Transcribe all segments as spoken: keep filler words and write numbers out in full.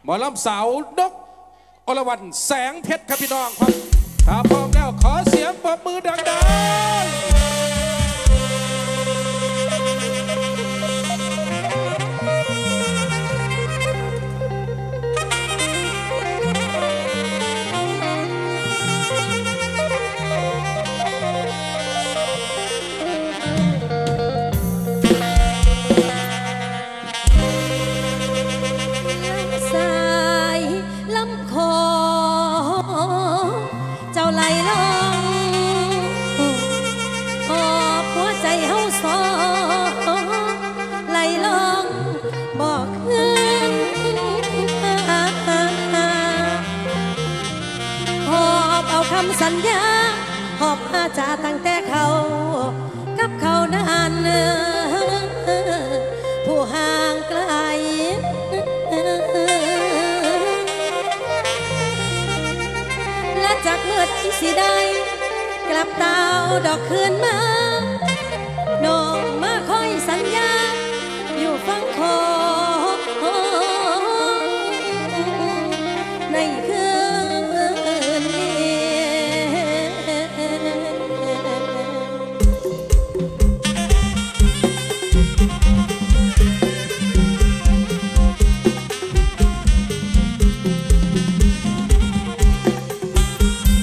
หมอลำสาวนกอรวรรณแสงเพชรครับพี่น้องครับถ้าพร้อมแล้วขอเสียงปรบมือดังๆสัญญาหอบอาจาตั้งแต่เขากับเขานานผู้ห่างไกลและจากเมื่อที่สิได้กลับเต้าดอกคืนมาน้องมาคอยสัญญาอยู่ฟังคอในคืน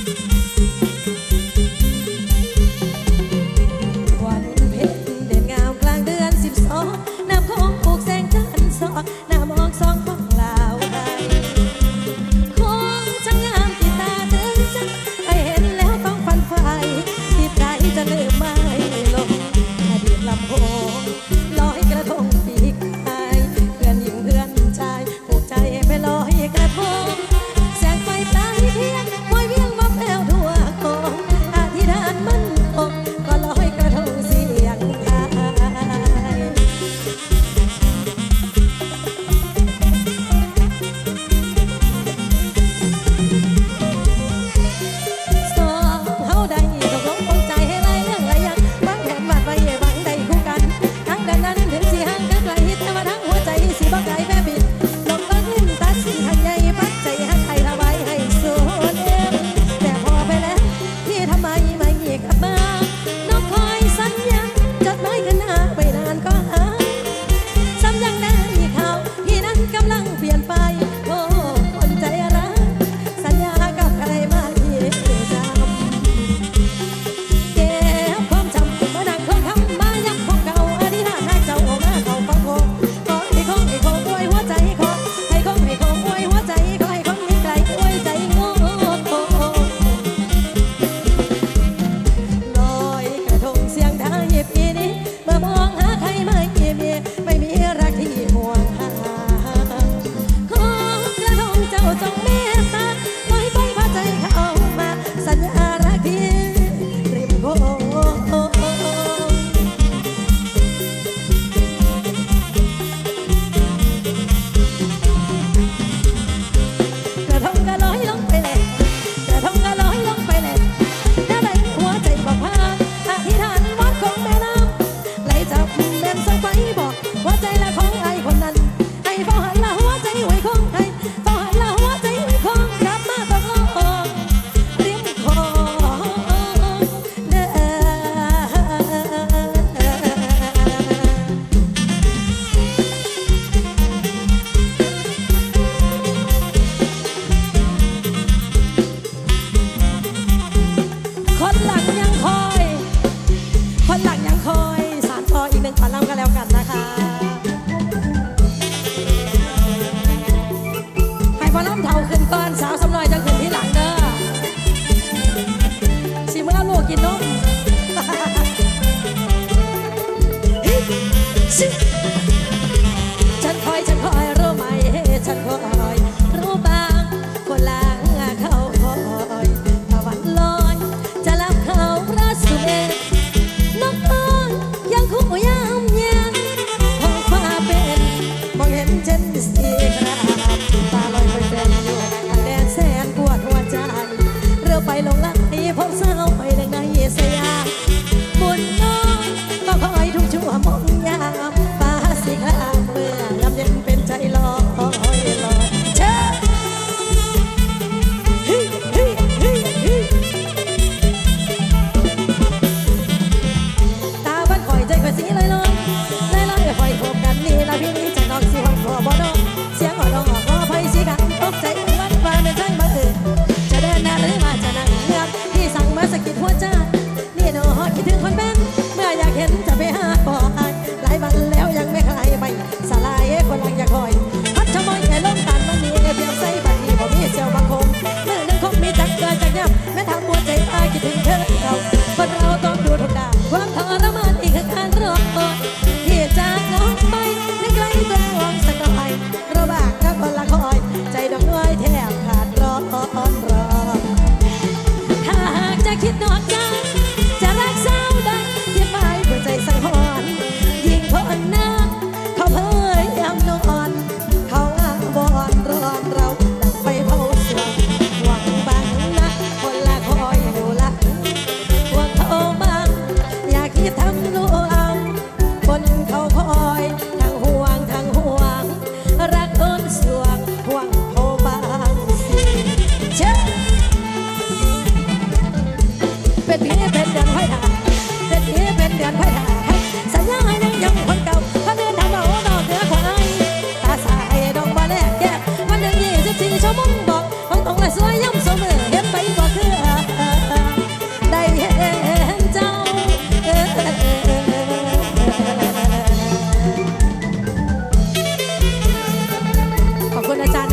วันเพ็ญเดือนงาม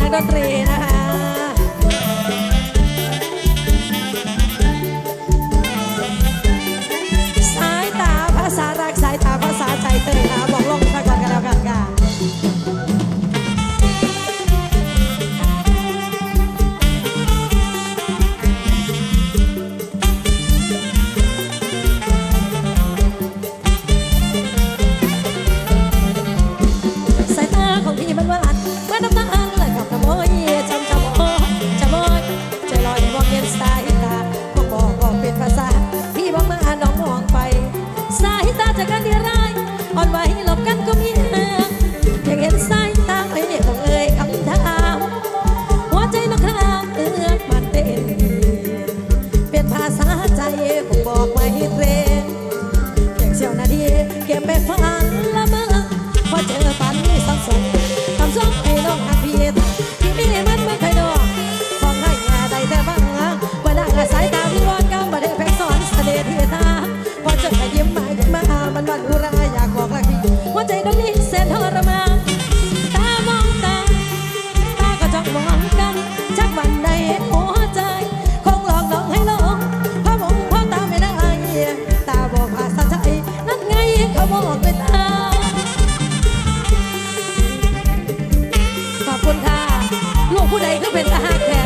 ดนตรีนะคะสายตาภาษารักสายตาภาษาใจเตยค่ะบอกลงซะก่อนกันแล้วกันค่ะของพี่มันหวานเมื่อน้ำตาอันเลยกับน้ำโมยจำจำโอ้จำโอยใจลอยมองเย็นสายตาบอกบอกบอกเป็นภาษาพี่บอกมาน้องมองไปสายตาจากกันที่ไรอ่อนไหวหลบกันก็มีเพียงเห็นสายตาไม่เนี่ยต้องเอ่ยคำถามหัวใจน้องครางเอื้อมันเต้นเป็นภาษาใจบอกบอกไม่เทรนเพียงเสี้ยวนาทีเก็บไปฟังละเมอพอเจอปันนี่สังสมคำสองให้น้องหักพี่ที่มีมันไม่เคยดอกของให้งาใดแต่บ้างว่าได้สายตาพี่วอนกำบัดเพลงสอนเสด็จที่ตาพอเจอยิ้มมายิ้มมามันวันอุราอยากบอกรักพี่หัวใจดวงนี้เส้นทรมานตามองตาตาก็จ้องมองกันชักวันใดหัวใจคงหลอกน้องให้หลงเพราะมองเพราะตาไม่ได้ตาบอกภาษาใจนั่นไงเขาบอกด้วยตาขอบคุณค่ะลูกผู้ใดก็เป็นทหารแขก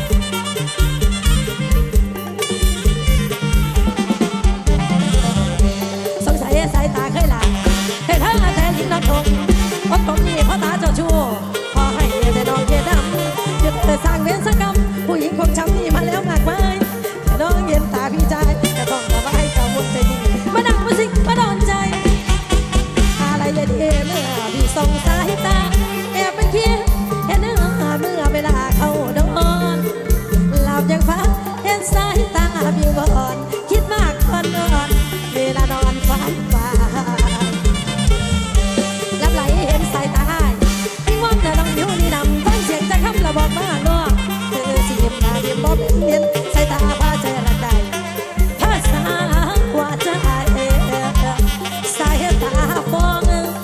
สงสัยสายตาเคยหลับเห็นเธอแต่ยิ่งนักทงอดทนนี่เพราะตาเจ้าชู้พอให้แต่น้องเย็นดำหยุดแต่สร้างเวรสักกรรมผู้หญิงคงช้ำนี่มาแล้วมากมายแต่น้องเย็นตาพี่ใจจะต้องระบายกับมุดใจดีมาดังมุสิกมาโดนใจอะไรจะดีเมื่อพี่ส่งสายตาแอบไปเคียงเห็นเนื้อเมื่อเวลาเขานอนหลับยังฝันเห็นสายตาบิวบอนคิดมากคนนอนเวลานอนฝันฝันลับไหลเห็นสายตาให้ว่างแต่น้องอยู่นี่นำฟังเสียงจะคำระบอกมากนอกเธอสียิ้มตายิ้มบ่เป็นเมียนสายตาพาใจรักใดภาษาว่าใจสายตาฟอง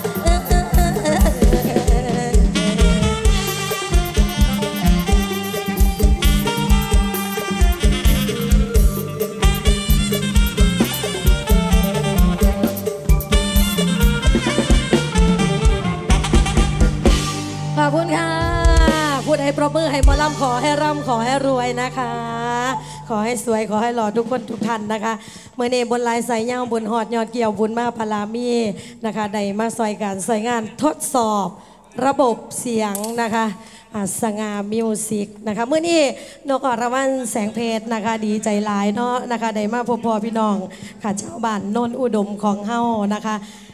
ขอบคุณค่ะพูดให้ปรบมือให้หมอลำขอให้ร่ำขอให้รวยนะคะขอให้สวยขอให้หล่อทุกคนทุกท่านนะคะเมื่อนี้บนลายใส่ย่างบนหอดยอดเกี่ยวบุญมาพลามีนะคะได้มาซอยการซอยงานทดสอบระบบเสียงนะคะสง่ามิวสิกนะคะเมื่อนี้นกอรวรรณแสงเพชรนะคะดีใจหลายเนาะนะคะได้มาพบพ่อพี่น้องค่ะชาวบ้านโนนอุดมของเฮานะคะ